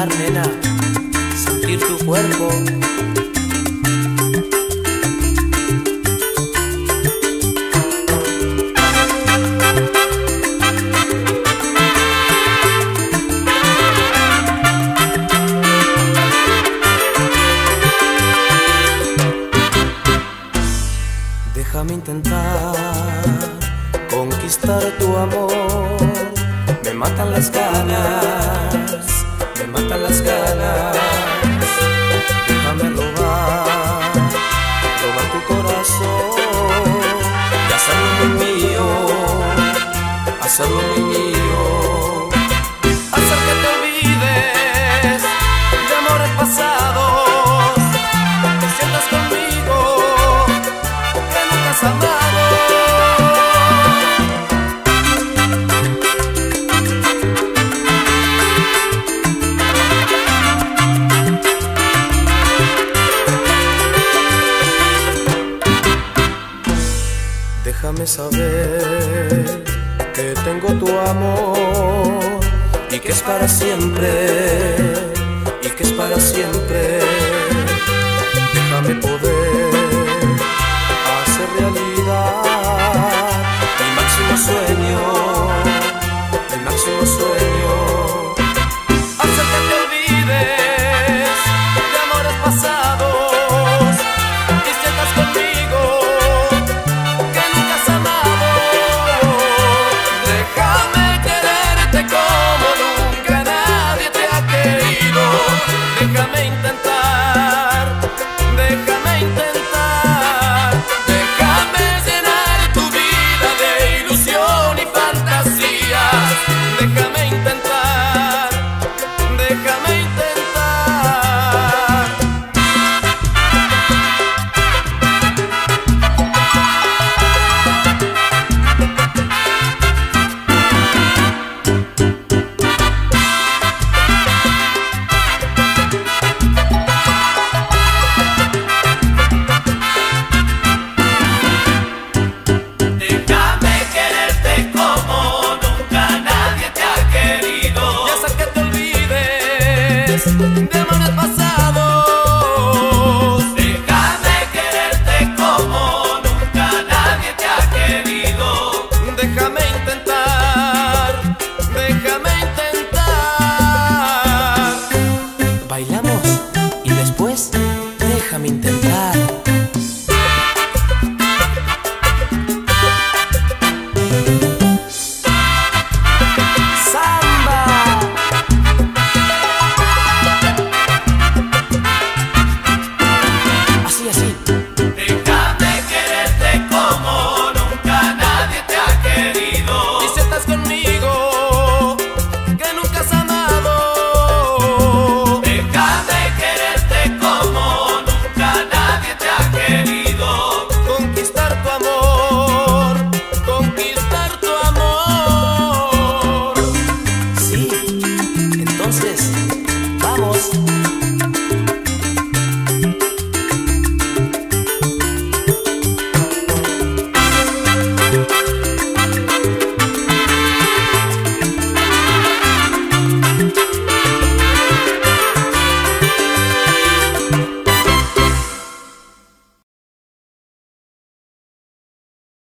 bailar, nena, sentir tu cuerpo. Déjame intentar conquistar tu amor. Me matan las ganas, me matan las ganas. Déjame robar tu corazón y hacerlo muy mío, hacerlo muy mío. Hacer que te olvides de amores pasados, te sientas conmigo que nunca has amado. Déjame saber que tengo tu amor y que es para siempre, y que es para siempre. Déjame poder hacer realidad mi máximo sueño, mi máximo sueño.